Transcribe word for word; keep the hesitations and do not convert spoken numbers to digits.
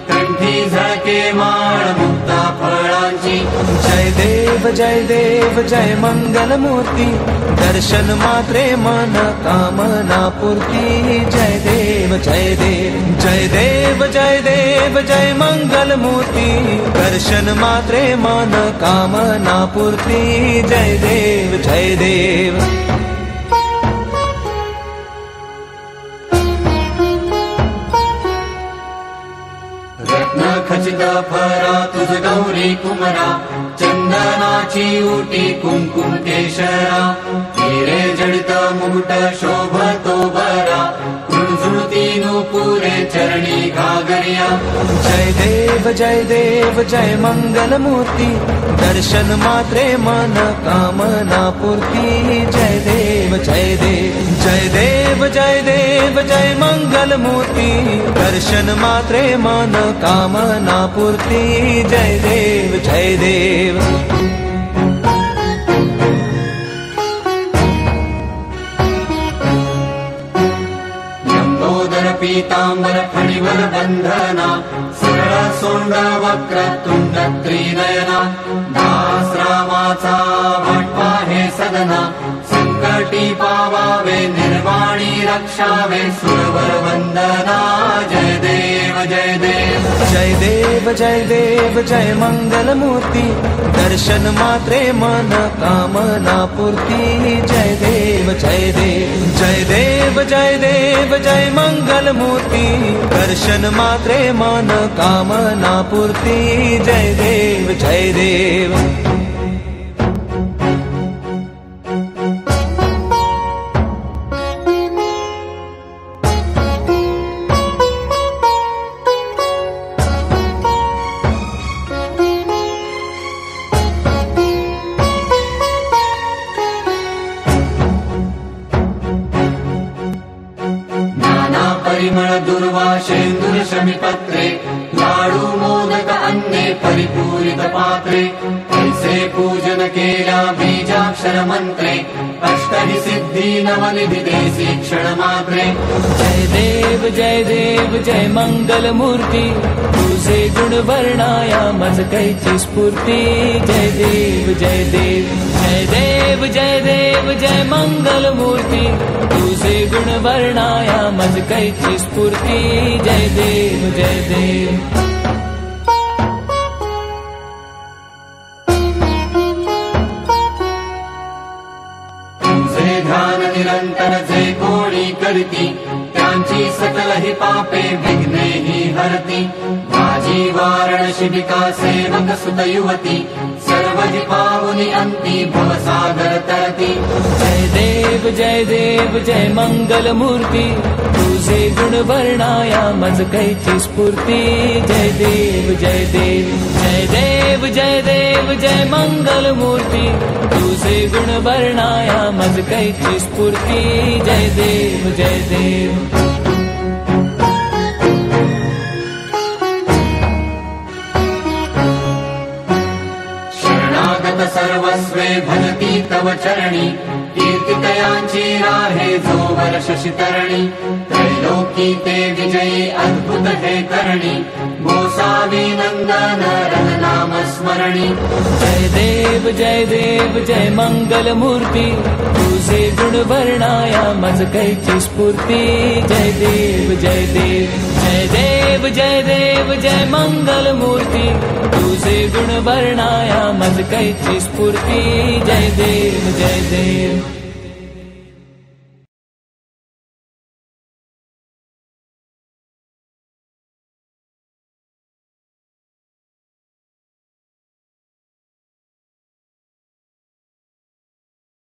कंठी झळके माळ मुक्ता फळांची। जय देव जय देव जय मंगल मूर्ती, दर्शन मात्रे मन कामना पूर्ती। जय देव जय देव जय देव जय देव जय मंगल मूर्ती, दर्शन मात्रे मन कामना पूर्ती। जय देव जय देव। रत्न खचित फरा तुझ गौरी कुमरा, चंदनाची उटी कुंकुम केशरा। हिरे जडित मुकुट शोभतो बरा, झुणझुणती नूपुरे चरणी घागरिया। जय देव जय देव जय मंगल मूर्ती, दर्शन मात्रे मन कामना पूर्ती। जय देव जय देव जय देव जय देव जय मंगल मूर्ती, दर्शन मात्रे मन कामना पूर्ती। जय देव जय देव। पीतांबर फणिवर बंधना, सरळ सोंड वक्र तुंड त्रिनयना। दास रामाचा वाटपा हे सदना, संकटी पावावे निर्वाणी रक्षावे सुरवर वंदना। जय देव जय देव जय देव जय देव जय मंगल मूर्ती, दर्शन मात्रे मन कामना पूर्ती। जय देव जय देव जय देव जय देव जय मंगल मूर्ती, दर्शन मात्रे मन कामना पूर्ती। जय देव जय देव। परिमळ दुर्वाशेंदुर शमीपत्रे, लाडू मोदक अन्ने परिपूरित पात्रे। ऐसे पूजन केल्या बीजाक्षर मंत्रे, अष्टहि सिद्धी नवनिधि देसी क्षण मात्रे। जय देव जय देव जय मंगल मूर्ती, तुझे गुण वर्णाया मज कैची स्फूर्ती। जय देव जय देव जय देव जय देव जय मंगल मूर्ती, तुझे गुण वर्णाया मज कैची स्फूर्ती। जय देव जय देव। ध्यान निरंतर जे कोणी करती, त्यांची सकल ही पापे विघ्ने ही हरती। माझी वारण शिबिका सेवक सुत युवती, सर्व जी पावनी अंती भवसागर तरती। जय देव जय देव जय मंगल मूर्ती, तुझे गुण वर्णाया मज कैची स्फूर्ती। जय देव जय देव जय देव जय देव जय मंगल मूर्ती, तुझे गुण वर्णाया मज कैची स्फूर्ती। जय देव जय देव। शरणागत सर्वस्वे भजती तव चरणी, कीर्तितयांची राहे जो वर्ष शितरणी। त्रैलोकी ते विजयी अद्भुत हे करणी, गोसावी नंदन रन नाम स्मरणी। जय देव जय देव जय मंगल मूर्ती, तुझे गुण वर्णाया मज कैची स्फूर्ती। जय देव जय देव जय देव जय देव जय मंगल मूर्ती, तुझे गुण वर्णाया मज कैची स्फूर्ती। जय देव जय देव।